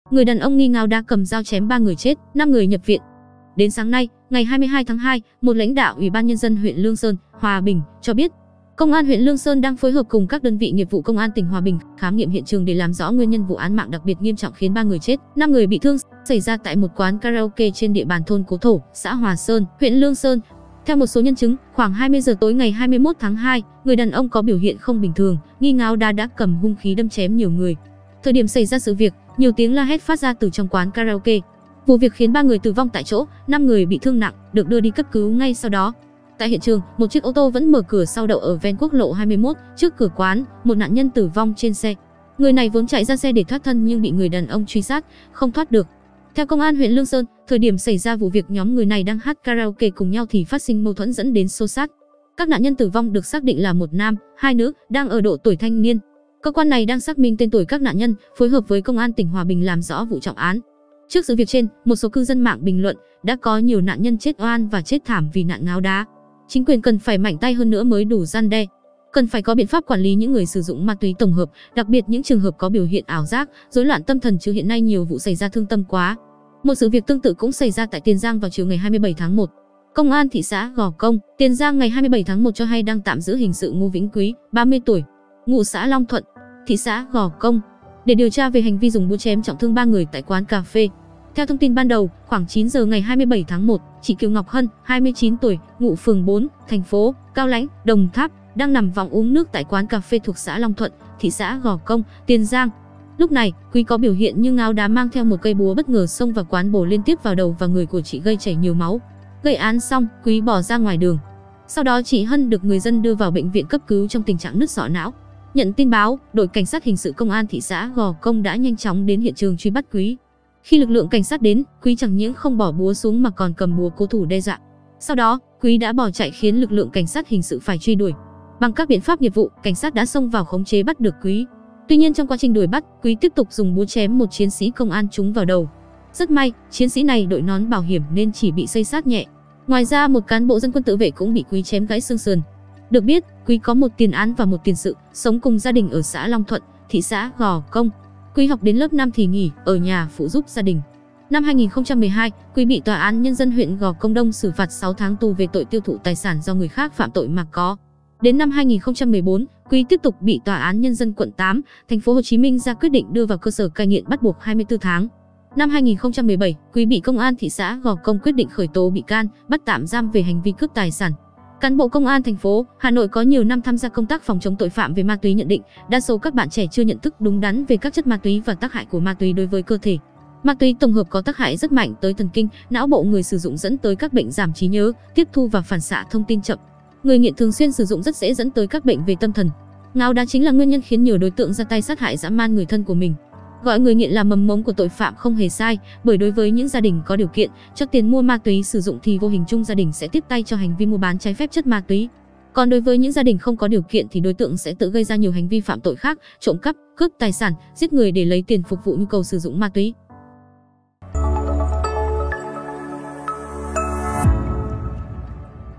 Người đàn ông nghi ngáo đã cầm dao chém 3 người chết, 5 người nhập viện. Đến sáng nay, ngày 22 tháng 2, một lãnh đạo Ủy ban Nhân dân huyện Lương Sơn, Hòa Bình cho biết, Công an huyện Lương Sơn đang phối hợp cùng các đơn vị nghiệp vụ Công an tỉnh Hòa Bình khám nghiệm hiện trường để làm rõ nguyên nhân vụ án mạng đặc biệt nghiêm trọng khiến 3 người chết, 5 người bị thương xảy ra tại một quán karaoke trên địa bàn thôn Cố Thổ, xã Hòa Sơn, huyện Lương Sơn. Theo một số nhân chứng, khoảng 20 giờ tối ngày 21 tháng 2, người đàn ông có biểu hiện không bình thường, nghi ngáo đã cầm hung khí đâm chém nhiều người. Thời điểm xảy ra sự việc, nhiều tiếng la hét phát ra từ trong quán karaoke. Vụ việc khiến 3 người tử vong tại chỗ, 5 người bị thương nặng, được đưa đi cấp cứu ngay sau đó. Tại hiện trường, một chiếc ô tô vẫn mở cửa sau đậu ở ven quốc lộ 21, trước cửa quán, một nạn nhân tử vong trên xe. Người này vốn chạy ra xe để thoát thân nhưng bị người đàn ông truy sát, không thoát được. Theo Công an huyện Lương Sơn, thời điểm xảy ra vụ việc nhóm người này đang hát karaoke cùng nhau thì phát sinh mâu thuẫn dẫn đến xô xát. Các nạn nhân tử vong được xác định là một nam, 2 nữ, đang ở độ tuổi thanh niên. Cơ quan này đang xác minh tên tuổi các nạn nhân, phối hợp với Công an tỉnh Hòa Bình làm rõ vụ trọng án. Trước sự việc trên, một số cư dân mạng bình luận, đã có nhiều nạn nhân chết oan và chết thảm vì nạn ngáo đá. Chính quyền cần phải mạnh tay hơn nữa mới đủ răn đe. Cần phải có biện pháp quản lý những người sử dụng ma túy tổng hợp, đặc biệt những trường hợp có biểu hiện ảo giác, rối loạn tâm thần chứ hiện nay nhiều vụ xảy ra thương tâm quá. Một sự việc tương tự cũng xảy ra tại Tiền Giang vào chiều ngày 27 tháng 1. Công an thị xã Gò Công, Tiền Giang ngày 27 tháng 1 cho hay đang tạm giữ hình sự Ngô Vĩnh Quý, 30 tuổi, ngụ xã Long Thuận, thị xã Gò Công, để điều tra về hành vi dùng búa chém trọng thương 3 người tại quán cà phê. Theo thông tin ban đầu, khoảng 9 giờ ngày 27 tháng 1, chị Kiều Ngọc Hân, 29 tuổi, ngụ phường 4, thành phố Cao Lãnh, Đồng Tháp, đang nằm võng uống nước tại quán cà phê thuộc xã Long Thuận, thị xã Gò Công, Tiền Giang. Lúc này, Quý có biểu hiện như ngáo đá mang theo một cây búa bất ngờ xông vào quán bổ liên tiếp vào đầu và người của chị gây chảy nhiều máu. Gây án xong, Quý bỏ ra ngoài đường. Sau đó chị Hân được người dân đưa vào bệnh viện cấp cứu trong tình trạng nứt sọ não. Nhận tin báo, đội cảnh sát hình sự Công an thị xã Gò Công đã nhanh chóng đến hiện trường truy bắt Quý. Khi lực lượng cảnh sát đến, Quý chẳng những không bỏ búa xuống mà còn cầm búa cố thủ đe dọa. Sau đó, Quý đã bỏ chạy khiến lực lượng cảnh sát hình sự phải truy đuổi. Bằng các biện pháp nghiệp vụ, cảnh sát đã xông vào khống chế bắt được Quý. Tuy nhiên trong quá trình đuổi bắt, Quý tiếp tục dùng búa chém một chiến sĩ công an trúng vào đầu. Rất may, chiến sĩ này đội nón bảo hiểm nên chỉ bị xây xát nhẹ. Ngoài ra, một cán bộ dân quân tự vệ cũng bị Quý chém gãy xương sườn. Được biết, Quý có một tiền án và một tiền sự, sống cùng gia đình ở xã Long Thuận, thị xã Gò Công. Quý học đến lớp 5 thì nghỉ, ở nhà phụ giúp gia đình. Năm 2012, Quý bị Tòa án Nhân dân huyện Gò Công Đông xử phạt 6 tháng tù về tội tiêu thụ tài sản do người khác phạm tội mà có. Đến năm 2014, Quý tiếp tục bị Tòa án Nhân dân quận 8, thành phố Hồ Chí Minh ra quyết định đưa vào cơ sở cai nghiện bắt buộc 24 tháng. Năm 2017, Quý bị Công an thị xã Gò Công quyết định khởi tố bị can, bắt tạm giam về hành vi cướp tài sản. Cán bộ Công an thành phố Hà Nội có nhiều năm tham gia công tác phòng chống tội phạm về ma túy nhận định, đa số các bạn trẻ chưa nhận thức đúng đắn về các chất ma túy và tác hại của ma túy đối với cơ thể. Ma túy tổng hợp có tác hại rất mạnh tới thần kinh, não bộ người sử dụng dẫn tới các bệnh giảm trí nhớ, tiếp thu và phản xạ thông tin chậm. Người nghiện thường xuyên sử dụng rất dễ dẫn tới các bệnh về tâm thần. Ngáo đá chính là nguyên nhân khiến nhiều đối tượng ra tay sát hại dã man người thân của mình. Gọi người nghiện là mầm mống của tội phạm không hề sai, bởi đối với những gia đình có điều kiện cho tiền mua ma túy sử dụng thì vô hình chung gia đình sẽ tiếp tay cho hành vi mua bán trái phép chất ma túy. Còn đối với những gia đình không có điều kiện thì đối tượng sẽ tự gây ra nhiều hành vi phạm tội khác, trộm cắp, cướp tài sản, giết người để lấy tiền phục vụ nhu cầu sử dụng ma túy.